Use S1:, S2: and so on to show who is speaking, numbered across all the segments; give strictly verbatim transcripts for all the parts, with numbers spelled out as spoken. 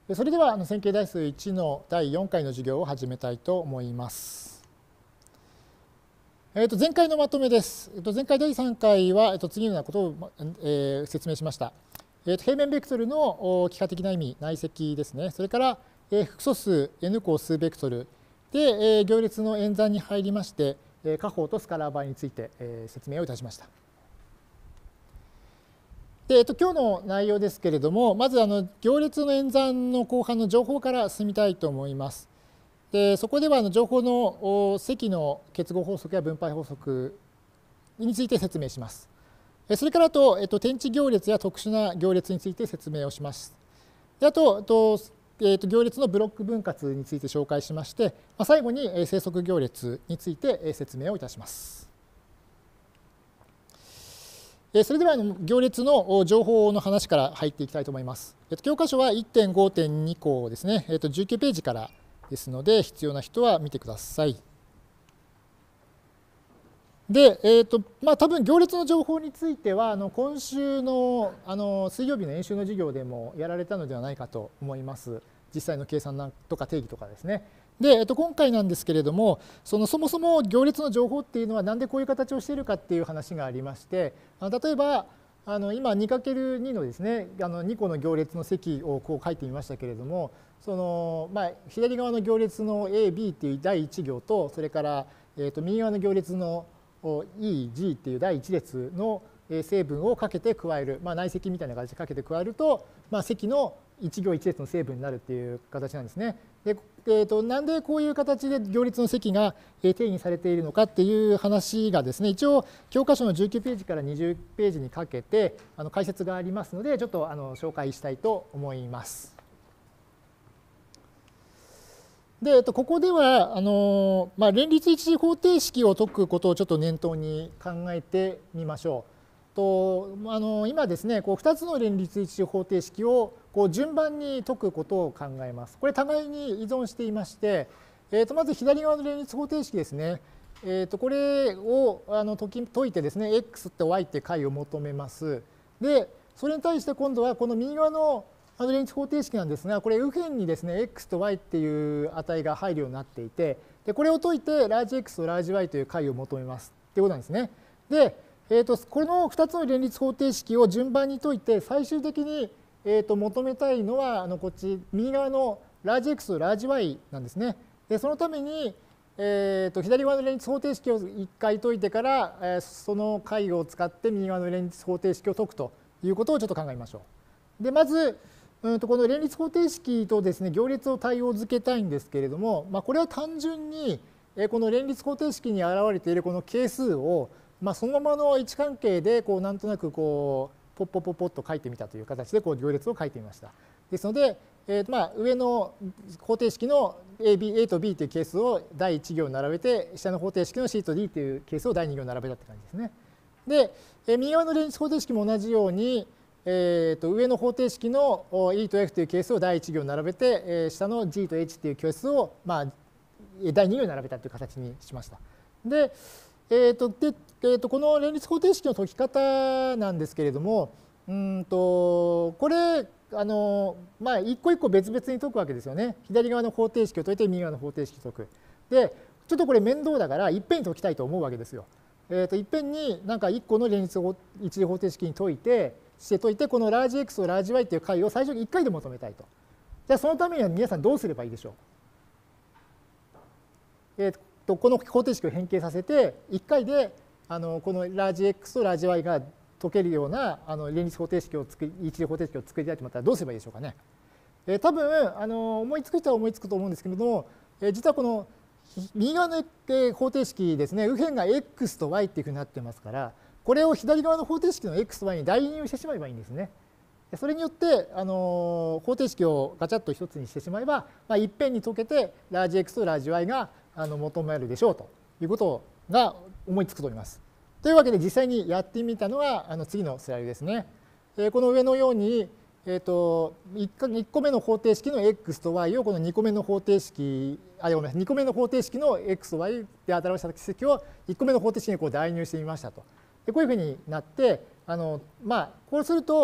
S1: それでは線形代数いちのだいよんかいの授業を始めたいと思います。えー、と前回のまとめです。えー、と前回だいさんかいは、えー、と次のようなことを、えー、説明しました。えー、と平面ベクトルの幾何的な意味、内積ですね。それから、えー、複素数 n 項数ベクトルで、えー、行列の演算に入りまして、えー、加法とスカラー倍について、えー、説明をいたしました。でえっと、今日の内容ですけれども、まずあの行列の演算の後半の情報から進みたいと思います。でそこではあの情報の積の結合法則や分配法則について説明します。それからあと、えっと、天地行列や特殊な行列について説明をします。であと、えっとえっと、行列のブロック分割について紹介しまして、まあ、最後に生息行列について説明をいたします。それでは行列の情報の話から入っていきたいと思います。教科書は いってんごてんに 項ですね、じゅうきゅうページからですので、必要な人は見てください。で、えーとまあ、多分行列の情報については、あの今週のあの水曜日の演習の授業でもやられたのではないかと思います。実際の計算とか定義とかですね。で、えっと、今回なんですけれども、そのそもそも行列の情報っていうのはなんでこういう形をしているかっていう話がありまして、例えばあの今 にかけるに のですね、あのにこの行列の積をこう書いてみましたけれども、そのまあ、左側の行列の エービー っていうだいいち行と、それから、えっと、右側の行列の イージー っていうだいいち列の成分をかけて加える、まあ、内積みたいな形でかけて加えると、まあ、積のいち行いち列の成分になるっていう形なんですね。でえー、となんでこういう形で行列の積が定義されているのかっていう話がですね、一応教科書のじゅうきゅうページからにじゅうページにかけてあの解説がありますので、ちょっとあの紹介したいと思います。で、えっと、ここではあの、まあ、連立一次方程式を解くことをちょっと念頭に考えてみましょう。とあの今ですね、こうふたつの連立一次方程式をこう順番に解くことを考えます。これ互いに依存していまして、えー、とまず左側の連立方程式ですね。えー、とこれをあの解き解いてですね、x と y って解を求めます。で、それに対して今度はこの右側の連立方程式なんですが、これ右辺にですね、x と y っていう値が入るようになっていて、でこれを解いてラージ x とラージ y という解を求めますっていうことなんですね。で、えー、とこのふたつの連立方程式を順番に解いて、最終的にえーと求めたいのは、あのこっち右側のラージ x とラージ y なんですね。でそのために、えー、と左側の連立方程式をいっかい解いてから、えー、その解を使って右側の連立方程式を解くということをちょっと考えましょう。でまず、うん、とこの連立方程式とですね、行列を対応づけたいんですけれども、まあ、これは単純にこの連立方程式に現れているこの係数を、まあ、そのままの位置関係でこうなんとなくこうポッポッポッポッと書いてみたという形でこう行列を書いてみました。ですので、えー、まあ上の方程式の A, B, A と B という係数をだいいち行並べて、下の方程式の C と D という係数をだいに行並べたって感じですね。で、右側の連立方程式も同じように、えー、と上の方程式の E と F という係数をだいいち行並べて、えー、下の G と H という係数を、まあ、だいに行並べたという形にしました。でえーとでえー、とこの連立方程式の解き方なんですけれども、うんとこれあの、まあ、一個一個別々に解くわけですよね。左側の方程式を解いて右側の方程式を解く。でちょっとこれ面倒だからいっぺんに解きたいと思うわけですよ。えー、といっぺんになんかいっこの連立一次方程式に解いてして解いて、このラージ X とラージ Y という解を最初にいっかいで求めたいと。じゃあそのためには皆さんどうすればいいでしょう。えーとこの方程式を変形させていっかいであのこのラージ X とラージ Y が解けるようなあの連立方程式を作り一次方程式を作りたいと思ったらどうすればいいでしょうかね。えー、多分あの思いつく人は思いつくと思うんですけれども、えー、実はこの右側の方程式ですね、右辺が X と Y っていうふうになってますから、これを左側の方程式の X と Y に代入してしまえばいいんですね。それによってあの方程式をガチャッと一つにしてしまえば、まあ、いっぺんに解けてラージ X とラージ Y があの求めるでしょうということが思いつくと思います。というわけで実際にやってみたのはあの次のスライドですね。えー、この上のように、えー、といっこめの方程式の X と Y をこのにこめの方程式あごめんにこめの方程式の X と Y で表した積をいっこめの方程式にこう代入してみましたと。でこういうふうになってあの、まあ、こうすると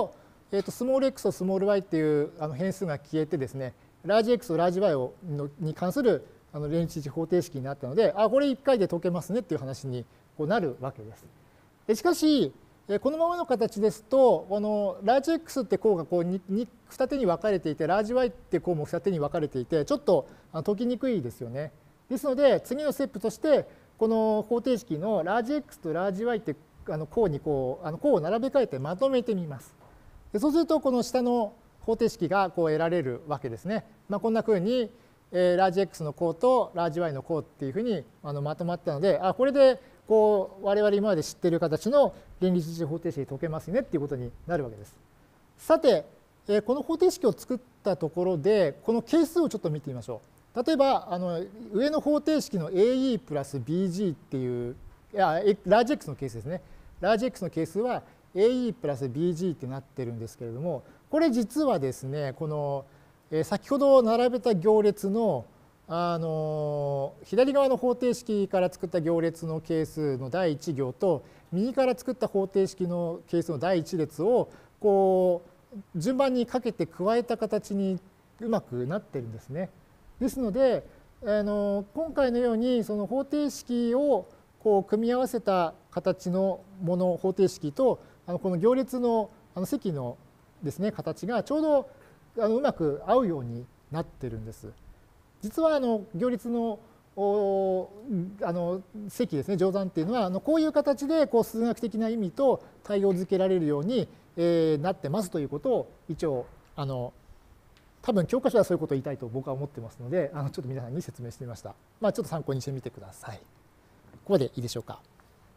S1: えー、とスモール x とスモール y っていうあの変数が消えてですね、ラージ X とラージ Y をのに関するあの連立一方程式になったので、あ、これいっかいで解けますねっていう話にこうなるわけです。でしかし、このままの形ですと、このラージ X って項がこうにに二手に分かれていて、ラージ Y って項も二手に分かれていて、ちょっと解きにくいですよね。ですので、次のステップとして、この方程式のラージ X とラージ Y ってあの項にこうあの項を並べ替えてまとめてみます。でそうすると、この下の方程式がこう得られるわけですね。まあ、こんなふうに、えー、ラージ X の項とラージ Y の項っていうふうにあのまとまったので、あ、これでこう我々今まで知っている形の連立一次方程式解けますねっていうことになるわけです。さて、えー、この方程式を作ったところで、この係数をちょっと見てみましょう。例えば、あの上の方程式の エーイー プラス ビージー っていう、いや、ラージ X の係数ですね。ラージ X の係数は エーイー プラス ビージー ってなってるんですけれども、これ実はですね、この先ほど並べた行列のあの左側の方程式から作った行列の係数の第一行と右から作った方程式の係数の第一列をこう順番にかけて加えた形にうまくなってるんですね。ですのであの今回のようにその方程式をこう組み合わせた形のもの方程式とあのこの行列のあの積のですね形がちょうどあのうまく合うようになってるんです。実はあの行列のあの積ですね乗算っていうのはあのこういう形でこう数学的な意味と対応づけられるように、えー、なってますということを一応あの多分教科書はそういうことを言いたいと僕は思ってますのであのちょっと皆さんに説明してみました。まあ、ちょっと参考にしてみてください。ここまでいいでしょうか。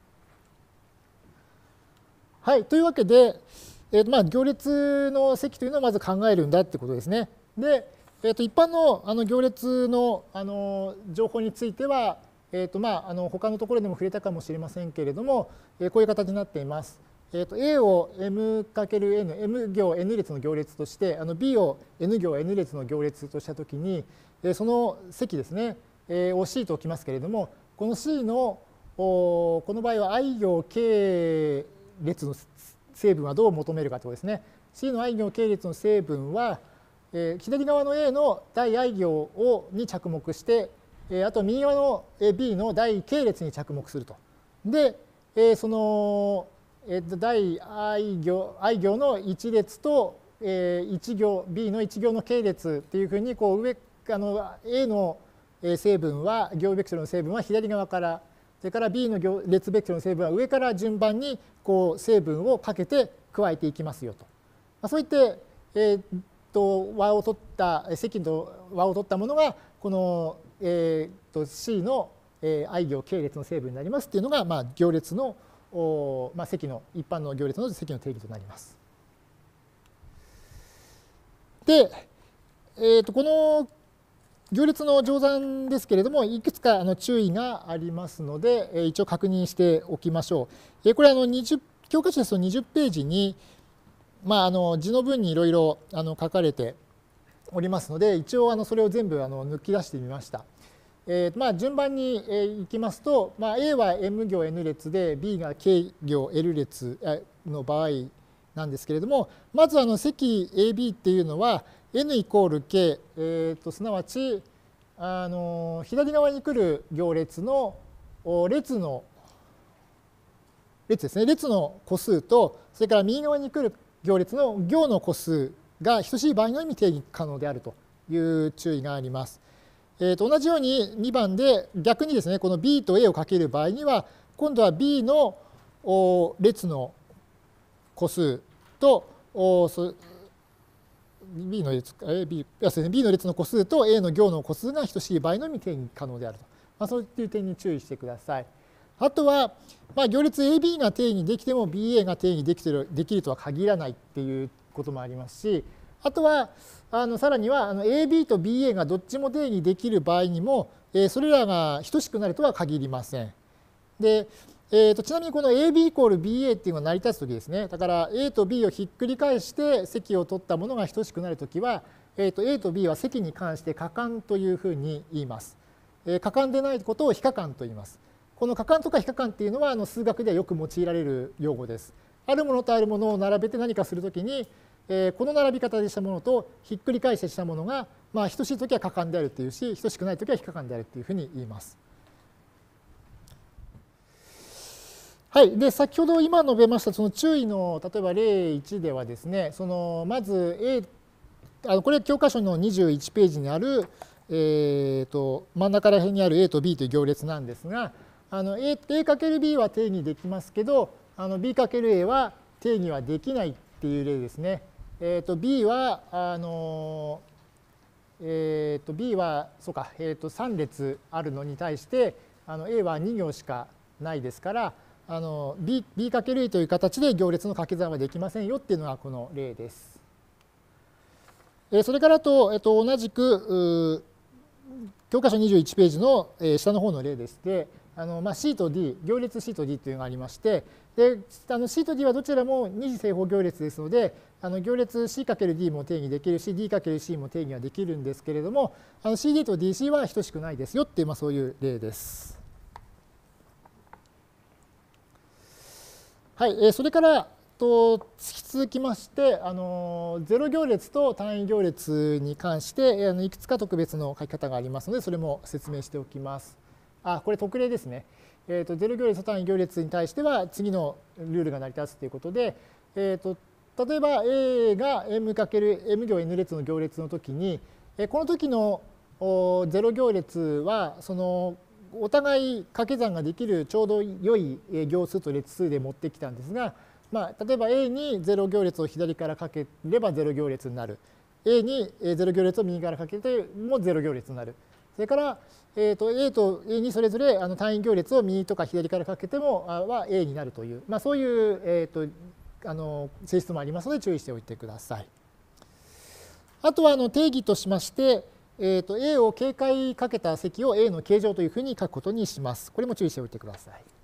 S1: はい、というわけで、えーとまあ、行列の積というのをまず考えるんだってことですね。で、えーと一般のあの行列のあの情報については、えーとまあ、あの他のところでも触れたかもしれませんけれども、えー、こういう形になっています。えーと A を M×N、M 行 N 列の行列として、あの B を N 行 N 列の行列としたときに、その積ですね、を C と置きますけれども、この C のこの場合は I 行 K 列の成分はどう求めるかということですね。C の I 行 K 列の成分は、えー、左側の A の第 I 行をに着目して、えー、あと右側の B の第 K 列に着目すると。で、えー、その、えー、第 I 行, I 行のいち列と、えー、いち行 B のいち行の K 列っていうふうにこう上あの A の成分は行ベクトルの成分は左側から、それから B の列ベクトルの成分は上から順番にこう成分をかけて加えていきますよと。まあ、そういって、えー、と和を取った積の和を取ったものがこの、えー、と C の I 行 K 列の成分になりますっていうのが、まあ、行列の、まあ、積の一般の行列の積の定義となります。で、えー、とこの行列の乗算ですけれども、いくつかあの注意がありますので、一応確認しておきましょう。これあのにじゅう教科書ですとにじゅうページに、まあ、あの字の文にいろいろ書かれておりますので、一応あのそれを全部あの抜き出してみました。えーまあ、順番にいきますと、まあ、A は M 行 N 列で B が K 行 L 列の場合なんですけれども、まずあの積 エービー っていうのはN イコール K、えー、とすなわちあの左側に来る行列の列の列ですね、列の個数と、それから右側に来る行列の行の個数が等しい場合のみに定義可能であるという注意があります。えー、と同じようににばんで逆にですね、この B と A をかける場合には、今度は B の列の個数と、B の列 B, B の列の個数と A の行の個数が等しい場合のみ定義可能であると。まあ、そういう点に注意してください。あとは、まあ、行列 エービー が定義できても ビーエー が定義できてるできるとは限らないっていうこともありますし、あとはあのさらにはあの エービー と ビーエー がどっちも定義できる場合にも、えー、それらが等しくなるとは限りません。でえー、とちなみにこの エービー イコール ビーエー っていうのが成り立つときですね、だから A と B をひっくり返して積を取ったものが等しくなるときは、えー、と A と B は積に関して可換というふうに言います。えー、可換でないことを非可換と言います。この可換とか非可換っていうのはあの数学ではよく用いられる用語です。あるものとあるものを並べて何かするときに、 えー、この並び方でしたものとひっくり返してしたものが、まあ、等しいときは可換であるっていうし、等しくないときは非可換であるっていうふうに言います。はい、で先ほど今述べましたその注意の例えば例いちではですね、そのまず A、あのこれ教科書のにじゅういちページにある、えー、と真ん中ら辺にある A と B という行列なんですが、あの A かける B は定義できますけど、あの B かける A は定義はできないっていう例ですね。えー、と B はあの、えー、と B はそうか、えー、とさん列あるのに対してあの A はに行しかないですから、あの B、B かける A という形で行列の掛け算はできませんよっていうのがこの例です。それからと、えっと、同じく教科書にじゅういちページの下の方の例でして、あのまあ、C と D、行列 C と D というのがありまして、であの C と D はどちらも二次正方行列ですので、あの行列 C かける D も定義できるし、D かける C も定義はできるんですけれども、あの シーディー と ディーシー は等しくないですよっていう、まあ、そういう例です。はい、それからと引き続きまして、あのゼロ行列と単位行列に関してあのいくつか特別の書き方がありますので、それも説明しておきます。あ、これ特例ですね。えー、とゼロ行列と単位行列に対しては次のルールが成り立つということで、えー、と例えば A が M×M 行 N 列の行列の時に、この時のゼロ行列はそのお互い掛け算ができるちょうど良い行数と列数で持ってきたんですが、まあ、例えば A にゼロ行列を左からかければゼロ行列になる。A にゼロ行列を右からかけてもゼロ行列になる。それから、えー、と A と A にそれぞれあの単位行列を右とか左からかけてもは A になるという、まあ、そういう、えー、とあの性質もありますので注意しておいてください。あとはあの定義としまして、えー、と A を警戒かけた積を A の形状というふうに書くことにします。これも注意しておいてください。